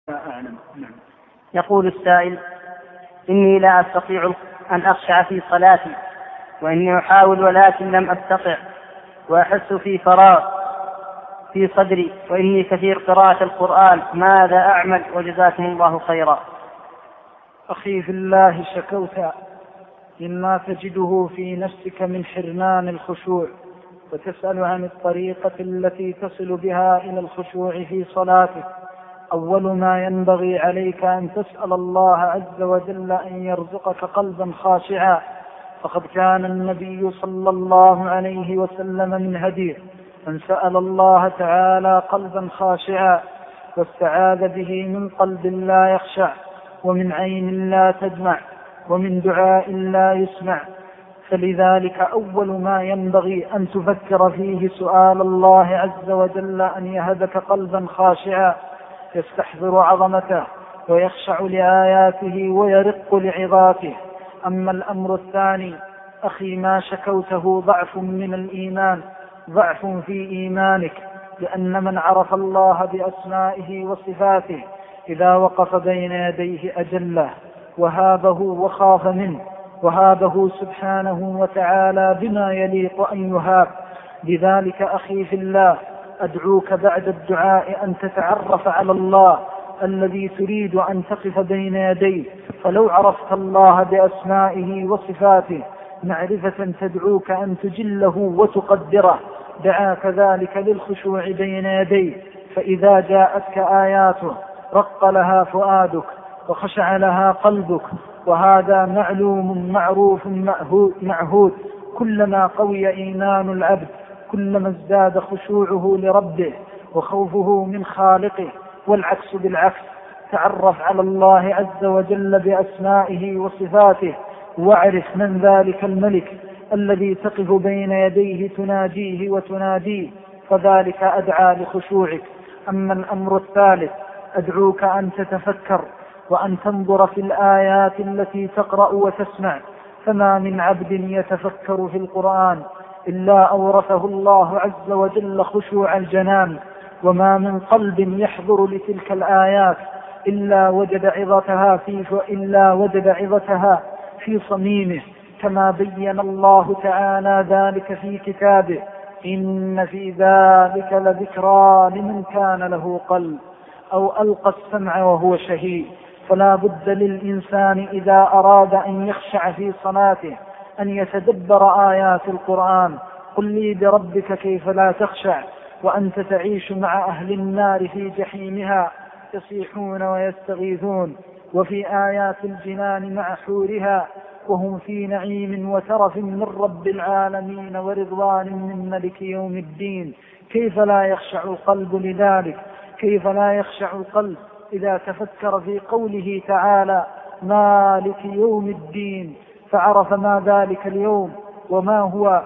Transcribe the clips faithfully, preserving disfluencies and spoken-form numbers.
أعلم. نعم. يقول السائل: إني لا أستطيع أن أخشع في صلاتي، وإني أحاول ولكن لم أستطع، وأحس في فراغ في صدري، وإني كثير قراءة القرآن، ماذا أعمل؟ وجزاكم الله خيرا. أخي في الله، شكوت مما تجده في نفسك من حرمان الخشوع، وتسأل عن الطريقة التي تصل بها إلى الخشوع في صلاتك. أول ما ينبغي عليك أن تسأل الله عز وجل أن يرزقك قلبا خاشعا، فقد كان النبي صلى الله عليه وسلم من هديه من سأل الله تعالى قلبا خاشعا، واستعاذ به من قلب لا يخشع، ومن عين لا تدمع، ومن دعاء لا يسمع. فلذلك أول ما ينبغي أن تفكر فيه سؤال الله عز وجل أن يهدك قلبا خاشعا يستحضر عظمته ويخشع لآياته ويرق لعظاته. أما الأمر الثاني أخي، ما شكوته ضعف من الإيمان، ضعف في إيمانك، لأن من عرف الله بأسمائه وصفاته إذا وقف بين يديه أجله وهابه وخاف منه، وهابه سبحانه وتعالى بما يليق أن يهاب. لذلك أخي في الله، أدعوك بعد الدعاء أن تتعرف على الله الذي تريد أن تقف بين يديه، فلو عرفت الله بأسمائه وصفاته معرفة تدعوك أن تجله وتقدره دعاك ذلك للخشوع بين يديه. فإذا جاءتك آياته رق لها فؤادك وخشع لها قلبك، وهذا معلوم معروف معهود. كلما قوي إيمان العبد كلما ازداد خشوعه لربه وخوفه من خالقه، والعكس بالعكس. تعرف على الله عز وجل بأسمائه وصفاته، واعرف من ذلك الملك الذي تقف بين يديه تناجيه وتناديه، فذلك أدعى لخشوعك. أما الأمر الثالث، أدعوك أن تتفكر وأن تنظر في الآيات التي تقرأ وتسمع، فما من عبد يتفكر في القرآن إلا أورثه الله عز وجل خشوع الجنان، وما من قلب يحضر لتلك الآيات إلا وجد عظتها في إلا وجد عظتها في صميمه، كما بين الله تعالى ذلك في كتابه: إن في ذلك لذكرى لمن كان له قلب أو ألقى السمع وهو شهيد. فلا بد للإنسان إذا أراد أن يخشع في صلاته أن يتدبر آيات القرآن. قل لي بربك كيف لا تخشع وأنت تعيش مع أهل النار في جحيمها يصيحون ويستغيثون، وفي آيات الجنان مع حورها وهم في نعيم وترف من رب العالمين ورضوان من ملك يوم الدين. كيف لا يخشع القلب لذلك؟ كيف لا يخشع القلب إذا تفكر في قوله تعالى: مالك يوم الدين، فعرف ما ذلك اليوم وما هو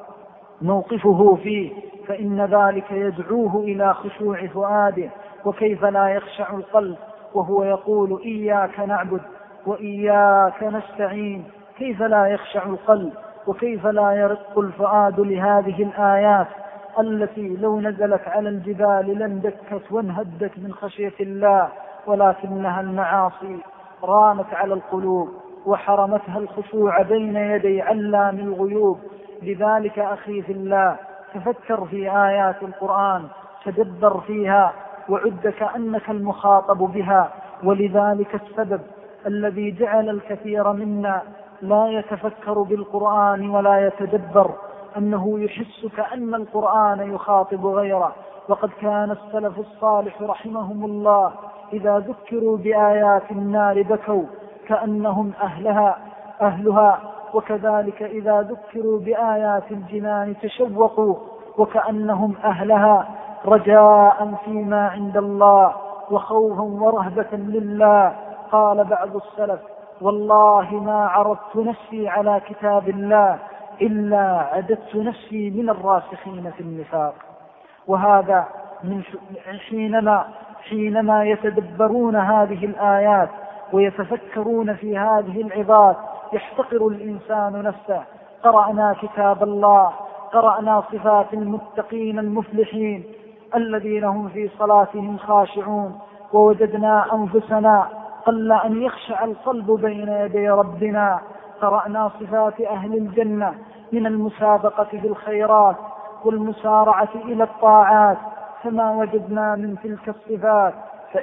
موقفه فيه، فإن ذلك يدعوه إلى خشوع فؤاده. وكيف لا يخشع القلب وهو يقول: إياك نعبد وإياك نستعين؟ كيف لا يخشع القلب وكيف لا يرق الفؤاد لهذه الآيات التي لو نزلت على الجبال لندكت وانهدت من خشية الله، ولكنها المعاصي رانت على القلوب وحرمتها الخشوع بين يدي علام الغيوب. لذلك أخي في الله، تفكر في آيات القرآن، تدبر فيها، وعد كأنك المخاطب بها. ولذلك السبب الذي جعل الكثير منا لا يتفكر بالقرآن ولا يتدبر أنه يحس كأن القرآن يخاطب غيره. وقد كان السلف الصالح رحمهم الله إذا ذكروا بآيات النار بكوا كأنهم أهلها أهلها وكذلك إذا ذكروا بآيات الجنان تشوقوا وكأنهم أهلها، رجاء فيما عند الله وخوفا ورهبة لله. قال بعض السلف: والله ما عرضت نفسي على كتاب الله إلا عددت نفسي من الراسخين في النفاق. وهذا من حينما, حينما يتدبرون هذه الآيات ويتفكرون في هذه العظات يحتقر الإنسان نفسه. قرأنا كتاب الله، قرأنا صفات المتقين المفلحين الذين هم في صلاتهم خاشعون، ووجدنا أنفسنا قل أن يخشع القلب بين يدي ربنا. قرأنا صفات أهل الجنة من المسابقة في الخيرات والمسارعة إلى الطاعات، فما وجدنا من تلك الصفات،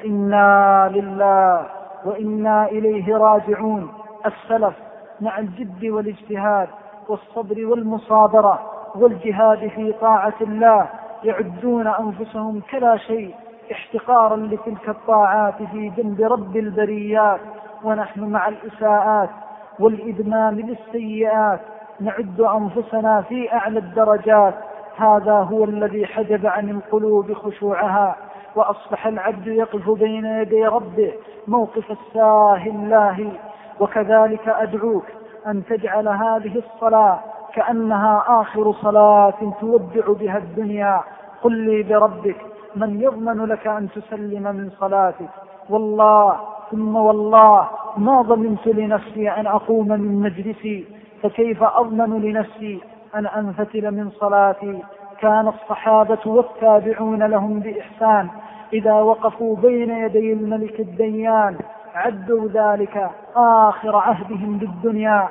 فإنا لله وإنا إليه راجعون. السلف مع الجد والاجتهاد والصبر والمصابرة والجهاد في طاعة الله يعدون أنفسهم كلا شيء احتقارا لتلك الطاعات في جنب رب البريات، ونحن مع الإساءات والإدمان للسيئات نعد أنفسنا في أعلى الدرجات. هذا هو الذي حجب عن القلوب خشوعها، وأصبح العبد يقف بين يدي ربه موقف الساهي اللاهي. وكذلك أدعوك أن تجعل هذه الصلاة كأنها آخر صلاة تودع بها الدنيا. قل لي بربك من يضمن لك أن تسلم من صلاتك؟ والله ثم والله ما ضمنت لنفسي أن أقوم من مجلسي، فكيف أضمن لنفسي أن أنفتل من صلاتي؟ كان الصحابة والتابعون لهم بإحسان إذا وقفوا بين يدي الملك الديان عدوا ذلك آخر عهدهم بالدنيا.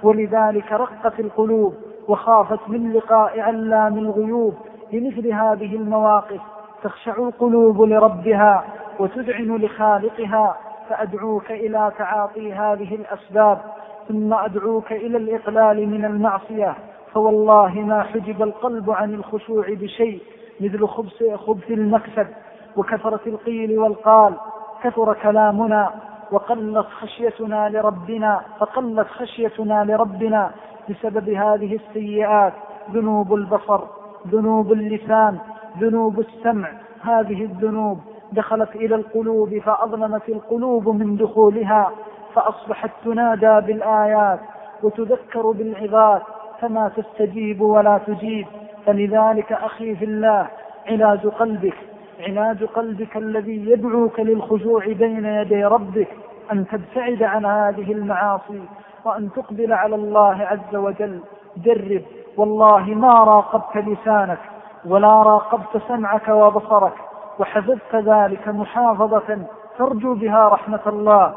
ولذلك رقت القلوب وخافت من لقاء علام الغيوب. لمثل هذه المواقف تخشع القلوب لربها وتذعن لخالقها. فأدعوك إلى تعاطي هذه الأسباب، ثم أدعوك إلى الإقلال من المعصية، فوالله ما حجب القلب عن الخشوع بشيء مثل خبث, خبث المكسب وكثرة القيل والقال. كثر كلامنا وقلت خشيتنا لربنا فقلت خشيتنا لربنا بسبب هذه السيئات. ذنوب البصر، ذنوب اللسان، ذنوب السمع، هذه الذنوب دخلت إلى القلوب فأظلمت القلوب من دخولها، فأصبحت تنادى بالآيات وتذكر بالعظات فما تستجيب ولا تجيب. فلذلك أخي في الله علاج قلبك علاج قلبك الذي يدعوك للخشوع بين يدي ربك أن تبتعد عن هذه المعاصي وأن تقبل على الله عز وجل. جرب، والله ما راقبت لسانك ولا راقبت سمعك وبصرك وحفظت ذلك محافظة ترجو بها رحمة الله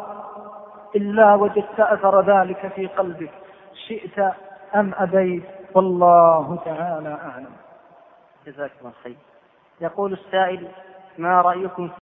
إلا وجدت أثر ذلك في قلبك، شئت أم أبيت، والله تعالى أعلم. جزاك الله خير. يقول السائل: ما رأيكم